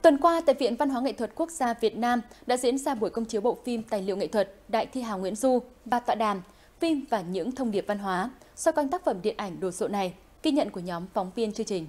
Tuần qua, tại Viện Văn hóa Nghệ thuật Quốc gia Việt Nam đã diễn ra buổi công chiếu bộ phim tài liệu nghệ thuật Đại thi hào Nguyễn Du và tọa đàm Phim và những thông điệp văn hóa xoay quanh tác phẩm điện ảnh đồ sộ này, ghi nhận của nhóm phóng viên chương trình.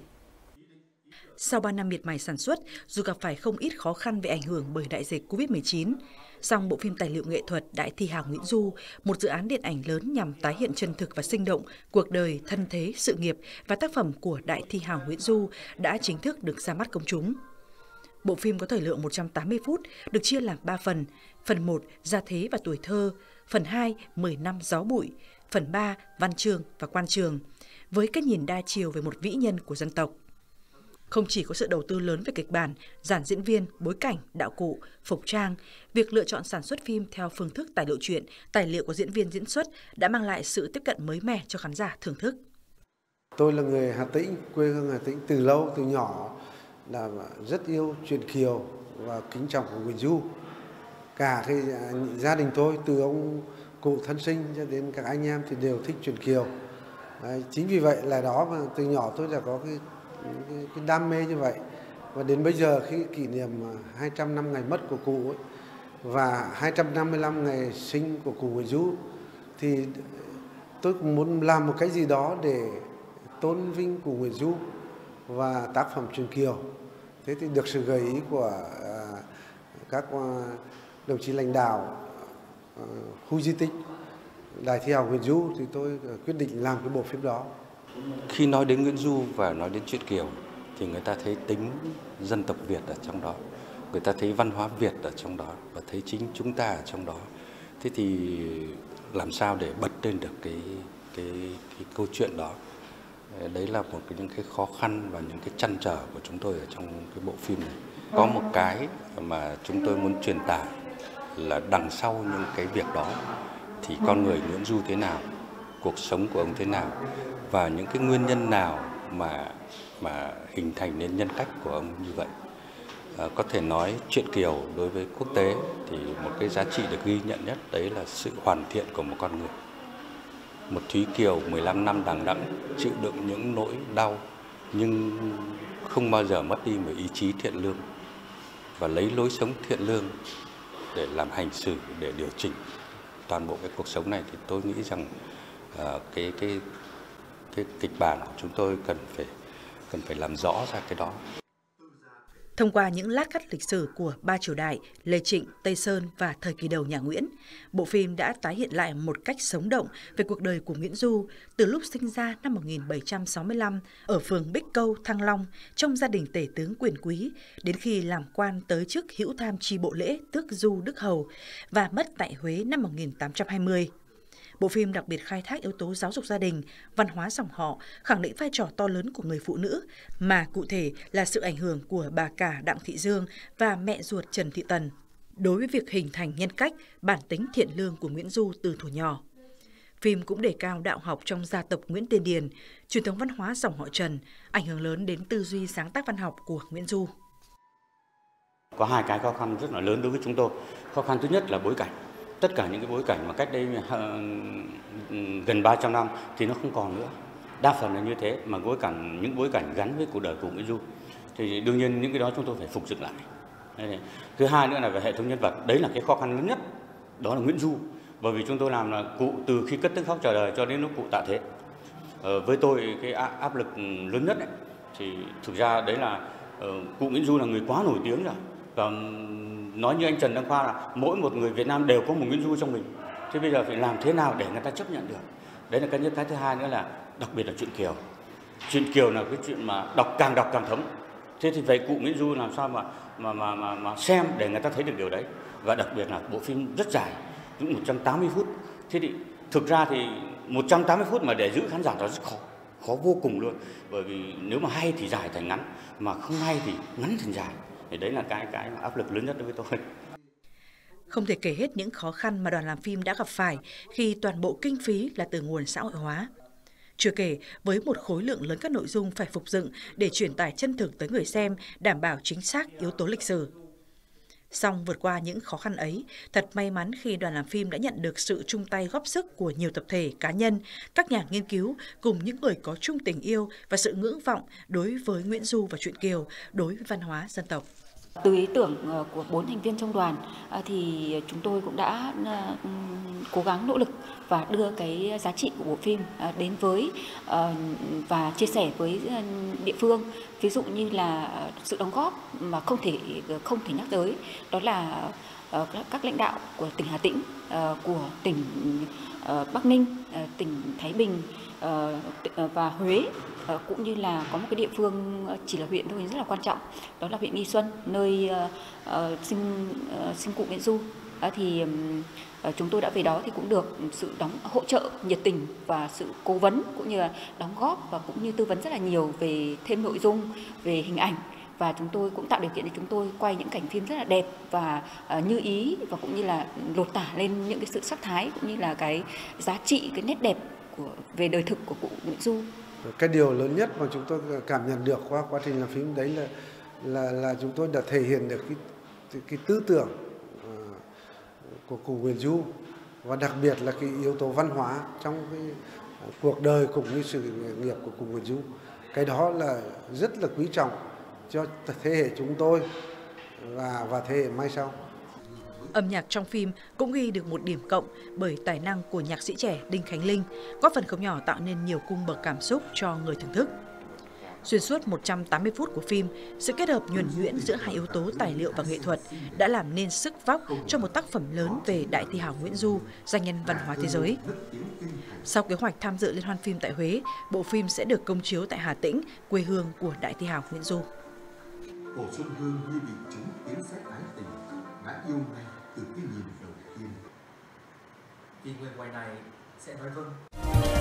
Sau 3 năm miệt mài sản xuất, dù gặp phải không ít khó khăn về ảnh hưởng bởi đại dịch Covid-19, song bộ phim tài liệu nghệ thuật Đại thi hào Nguyễn Du, một dự án điện ảnh lớn nhằm tái hiện chân thực và sinh động cuộc đời, thân thế, sự nghiệp và tác phẩm của Đại thi hào Nguyễn Du đã chính thức được ra mắt công chúng. Bộ phim có thời lượng 180 phút, được chia làm 3 phần. Phần 1, Gia thế và tuổi thơ. Phần 2, 10 năm gió bụi. Phần 3, Văn chương và quan trường. Với cách nhìn đa chiều về một vĩ nhân của dân tộc. Không chỉ có sự đầu tư lớn về kịch bản, dàn diễn viên, bối cảnh, đạo cụ, phục trang, việc lựa chọn sản xuất phim theo phương thức tài liệu truyện, tài liệu của diễn viên diễn xuất đã mang lại sự tiếp cận mới mẻ cho khán giả thưởng thức. Tôi là người Hà Tĩnh, quê hương Hà Tĩnh từ lâu, từ nhỏ là rất yêu truyện Kiều và kính trọng của Nguyễn Du. Cả cái gia đình tôi, từ ông cụ thân sinh cho đến các anh em thì đều thích truyện Kiều. Đấy, chính vì vậy là đó mà từ nhỏ tôi đã có cái đam mê như vậy. Và đến bây giờ khi kỷ niệm 200 năm ngày mất của cụ ấy, và 255 ngày sinh của cụ Nguyễn Du thì tôi cũng muốn làm một cái gì đó để tôn vinh cụ Nguyễn Du và tác phẩm truyện Kiều. Thế thì được sự gợi ý của các đồng chí lãnh đạo khu di tích Đại thi hào Nguyễn Du thì tôi quyết định làm cái bộ phim đó. Khi nói đến Nguyễn Du và nói đến truyện Kiều thì người ta thấy tính dân tộc Việt ở trong đó, người ta thấy văn hóa Việt ở trong đó và thấy chính chúng ta ở trong đó. Thế thì làm sao để bật lên được cái câu chuyện đó? Đấy là một những cái khó khăn và những cái trăn trở của chúng tôi ở trong cái bộ phim này. Có một cái mà chúng tôi muốn truyền tải là đằng sau những cái việc đó thì con người Nguyễn Du thế nào, cuộc sống của ông thế nào và những cái nguyên nhân nào mà hình thành nên nhân cách của ông như vậy. Có thể nói truyện Kiều đối với quốc tế thì một cái giá trị được ghi nhận nhất đấy là sự hoàn thiện của một con người. Một Thúy Kiều 15 năm đằng đẵng chịu đựng những nỗi đau nhưng không bao giờ mất đi một ý chí thiện lương và lấy lối sống thiện lương để làm hành xử, để điều chỉnh toàn bộ cái cuộc sống này. Thì tôi nghĩ rằng cái kịch bản của chúng tôi cần phải làm rõ ra cái đó. Thông qua những lát cắt lịch sử của ba triều đại Lê Trịnh, Tây Sơn và thời kỳ đầu nhà Nguyễn, bộ phim đã tái hiện lại một cách sống động về cuộc đời của Nguyễn Du từ lúc sinh ra năm 1765 ở phường Bích Câu, Thăng Long trong gia đình tể tướng quyền quý đến khi làm quan tới chức hữu tham tri bộ lễ tước Du Đức Hầu và mất tại Huế năm 1820. Bộ phim đặc biệt khai thác yếu tố giáo dục gia đình, văn hóa dòng họ, khẳng định vai trò to lớn của người phụ nữ, mà cụ thể là sự ảnh hưởng của bà cả Đặng Thị Dương và mẹ ruột Trần Thị Tần đối với việc hình thành nhân cách, bản tính thiện lương của Nguyễn Du từ thuở nhỏ. Phim cũng đề cao đạo học trong gia tộc Nguyễn Tiên Điền, truyền thống văn hóa dòng họ Trần, ảnh hưởng lớn đến tư duy sáng tác văn học của Nguyễn Du. Có hai cái khó khăn rất là lớn đối với chúng tôi. Khó khăn thứ nhất là bối cảnh. Tất cả những cái bối cảnh mà cách đây gần 300 năm thì nó không còn nữa. Đa phần là như thế, mà những bối cảnh gắn với cuộc đời của Nguyễn Du. Thì đương nhiên những cái đó chúng tôi phải phục dựng lại. Thứ hai nữa là về hệ thống nhân vật. Đấy là cái khó khăn lớn nhất. Đó là Nguyễn Du. Bởi vì chúng tôi làm là cụ từ khi cất tiếng khóc chào đời cho đến lúc cụ tạ thế. Với tôi cái áp lực lớn nhất ấy, thì thực ra đấy là cụ Nguyễn Du là người quá nổi tiếng rồi. Và nói như anh Trần Đăng Khoa là mỗi một người Việt Nam đều có một Nguyễn Du trong mình. Thế bây giờ phải làm thế nào để người ta chấp nhận được? Đấy là cái nhất. Cái thứ hai nữa là đặc biệt là truyện Kiều. Truyện Kiều là cái chuyện mà đọc càng thấm. Thế thì vậy cụ Nguyễn Du làm sao mà xem để người ta thấy được điều đấy. Và đặc biệt là bộ phim rất dài, những 180 phút. Thế thì thực ra thì 180 phút mà để giữ khán giả nó rất khó vô cùng luôn. Bởi vì nếu mà hay thì dài thành ngắn, mà không hay thì ngắn thành dài. Thì đấy là cái áp lực lớn nhất đối với tôi. Không thể kể hết những khó khăn mà đoàn làm phim đã gặp phải khi toàn bộ kinh phí là từ nguồn xã hội hóa. Chưa kể, với một khối lượng lớn các nội dung phải phục dựng để truyền tải chân thực tới người xem, đảm bảo chính xác yếu tố lịch sử. Song vượt qua những khó khăn ấy, thật may mắn khi đoàn làm phim đã nhận được sự chung tay góp sức của nhiều tập thể, cá nhân, các nhà nghiên cứu cùng những người có chung tình yêu và sự ngưỡng vọng đối với Nguyễn Du và truyện Kiều, đối với văn hóa dân tộc. Từ ý tưởng của 4 thành viên trong đoàn thì chúng tôi cũng đã cố gắng nỗ lực và đưa cái giá trị của bộ phim đến với và chia sẻ với địa phương. Ví dụ như là sự đóng góp mà không thể nhắc tới, đó là các lãnh đạo của tỉnh Hà Tĩnh, của tỉnh Bắc Ninh, tỉnh Thái Bình và Huế, cũng như là có một cái địa phương chỉ là huyện thôi rất là quan trọng, đó là huyện Nghi Xuân, nơi sinh cụ Nguyễn Du. Thì chúng tôi đã về đó thì cũng được sự hỗ trợ nhiệt tình và sự cố vấn cũng như là đóng góp và cũng như tư vấn rất là nhiều về thêm nội dung, về hình ảnh. Và chúng tôi cũng tạo điều kiện để chúng tôi quay những cảnh phim rất là đẹp và như ý, và cũng như là lột tả lên những cái sự sắc thái cũng như là cái giá trị, cái nét đẹp về đời thực của cụ Nguyễn Du. Cái điều lớn nhất mà chúng tôi cảm nhận được qua quá trình làm phim đấy là chúng tôi đã thể hiện được cái tư tưởng của cụ Nguyễn Du, và đặc biệt là cái yếu tố văn hóa trong cái cuộc đời cũng như sự nghiệp của cụ Nguyễn Du. Cái đó là rất là quý trọng cho thế hệ chúng tôi và thế hệ mai sau. Âm nhạc trong phim cũng ghi được một điểm cộng bởi tài năng của nhạc sĩ trẻ Đinh Khánh Linh, góp phần không nhỏ tạo nên nhiều cung bậc cảm xúc cho người thưởng thức. Xuyên suốt 180 phút của phim, sự kết hợp nhuần nhuyễn giữa hai yếu tố tài liệu và nghệ thuật đã làm nên sức vóc cho một tác phẩm lớn về đại thi hào Nguyễn Du, danh nhân văn hóa thế giới. Sau kế hoạch tham dự liên hoan phim tại Huế, bộ phim sẽ được công chiếu tại Hà Tĩnh, quê hương của đại thi hào Nguyễn Du. Hồ Xuân Hương như bị trúng tiếng sét ái tình, đã yêu ngay từ cái nhìn đầu tiên. Vì người ngoài này sẽ nói vâng.